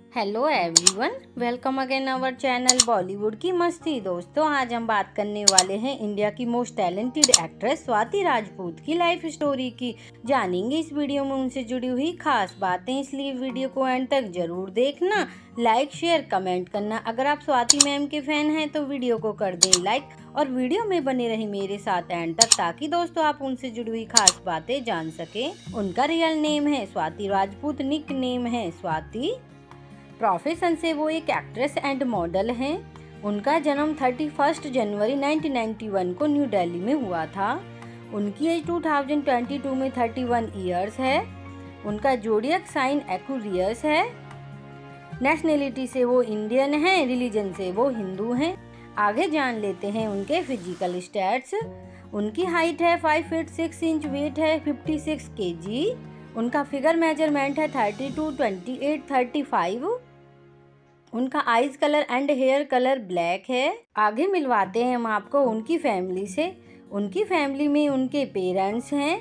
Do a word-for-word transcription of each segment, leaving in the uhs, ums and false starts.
Hello everyone, welcome again our channel Bollywood की मस्ती। दोस्तों, आज हम बात करने वाले हैं इंडिया की most talented actress Swati Rajput की लाइफ स्टोरी की। जानेंगे इस वीडियो में उनसे जुड़ी हुई खास बातें, इसलिए वीडियो को एंड तक जरूर देखना। लाइक शेयर कमेंट करना। अगर आप स्वाति मैम के फैन हैं तो वीडियो को कर दें लाइक और वीडियो में बने रही मेरे साथ एंड तक, ताकि दोस्तों आप उनसे जुड़ी हुई खास बातें जान सकें। उनका रियल नेम है स्वाति राजपूत, निक नेम है स्वाति। प्रोफेशन से वो एक एक्ट्रेस एंड मॉडल हैं। उनका जन्म इकतीस जनवरी उन्नीस सौ इक्यानवे को न्यू दिल्ली में हुआ था। उनकी एज दो हज़ार बाईस में इकतीस इयर्स है। उनका जोडियक साइन एक्वेरियस है। नेशनलिटी से वो इंडियन हैं। रिलीजन से वो हिंदू हैं। आगे जान लेते हैं उनके फिजिकल स्टैट्स। उनकी हाइट है five feet six inch, weight है छप्पन केजी। उनका फिगर मेजरमेंट है बत्तीस, अट्ठाईस, पैंतीस। उनका eyes colour and hair colour black है। आगे मिलवाते हैं हम आपको उनकी फैमिली से। उनकी फैमिली में उनके पेरेंट्स हैं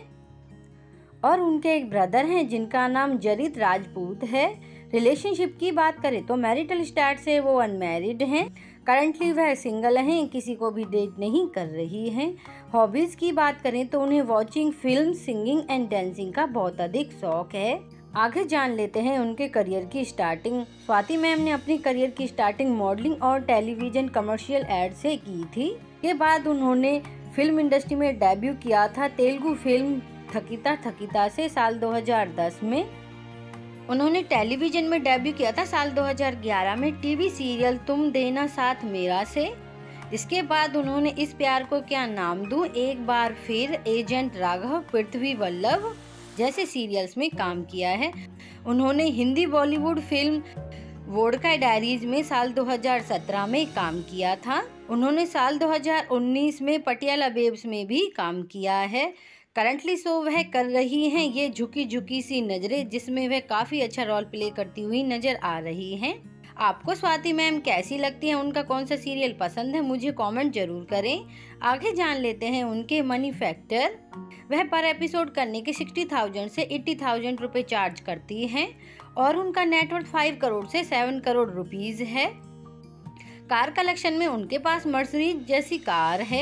और उनके एक ब्रदर हैं जिनका नाम जरित राजपूत है। रिलेशनशिप की बात करें तो मैरिटल स्टेटस से वो अनमैरिड हैं। करंटली वह सिंगल हैं, किसी को भी डेट नहीं कर रही हैं। हॉबीज की बात करें तो उन्हें watching film, singing and dancing का बहुत अधिक शौक है। आगे जान लेते हैं उनके करियर की स्टार्टिंग। स्वाति मैम ने अपनी करियर की स्टार्टिंग मॉडलिंग और टेलीविजन कमर्शियल एड से की थी। के बाद उन्होंने फिल्म इंडस्ट्री में डेब्यू किया था तेलुगु फिल्म थकिता थकिता से साल दो हज़ार दस में। उन्होंने टेलीविजन में डेब्यू किया था साल दो हज़ार ग्यारह में टीवी सीरियल तुम देना साथ मेरा से। इसके बाद उन्होंने इस प्यार को क्या नाम दूं, एक बार फिर, एजेंट राघव, पृथ्वी वल्लभ जैसे सीरियल्स में काम किया है। उन्होंने Hindi Bollywood film vodka diaries में साल दो हज़ार सत्रह में काम किया था। उन्होंने साल दो हज़ार उन्नीस में पटियाला बेब्स में भी काम किया है। करंटली शो वह कर रही हैं ये झुकी झुकी सी नजरें, जिसमें वह काफी अच्छा रोल प्ले करती हुई नजर आ रही हैं। आपको स्वाति मैम कैसी लगती हैं, उनका कौन सा सीरियल पसंद है, मुझे कमेंट जरूर करें। आगे जान लेते हैं उनके मनी फैक्टर। वह पर एपिसोड करने के साठ हज़ार से अस्सी हज़ार रुपए चार्ज करती हैं और उनका नेटवर्थ पाँच करोड़ से सात करोड़ रुपीस है। कार कलेक्शन में उनके पास मर्सिडीज जैसी कार है।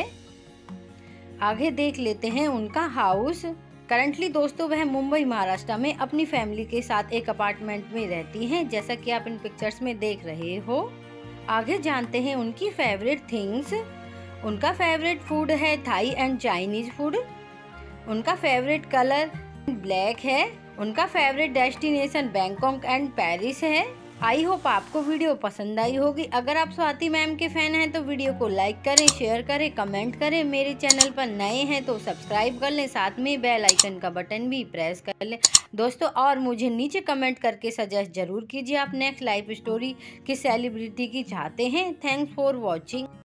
आगे देख लेते हैं उनका हाउस। करंटली दोस्तों वह मुंबई महाराष्ट्र में अपनी फैमिली के साथ एक अपार्टमेंट में रहती हैं, जैसा कि आप इन पिक्चर्स में देख रहे हो। आगे जानते हैं उनकी फेवरेट थिंग्स। उनका फेवरेट फूड है थाई एंड चाइनीज फूड। उनका फेवरेट कलर ब्लैक है। उनका favourite destination Bangkok and Paris है। आई होप आपको वीडियो पसंद आई होगी। अगर आप स्वाति मैम के फैन हैं तो वीडियो को लाइक करें, शेयर करें, कमेंट करें। मेरे चैनल पर नए हैं तो सब्सक्राइब कर लें, साथ में बेल आइकन का बटन भी प्रेस कर लें दोस्तों। और मुझे नीचे कमेंट करके सजेस्ट जरूर कीजिए आप नेक्स्ट लाइफ स्टोरी किस सेलिब्रिटी की चाहते हैं। Thanks for watching.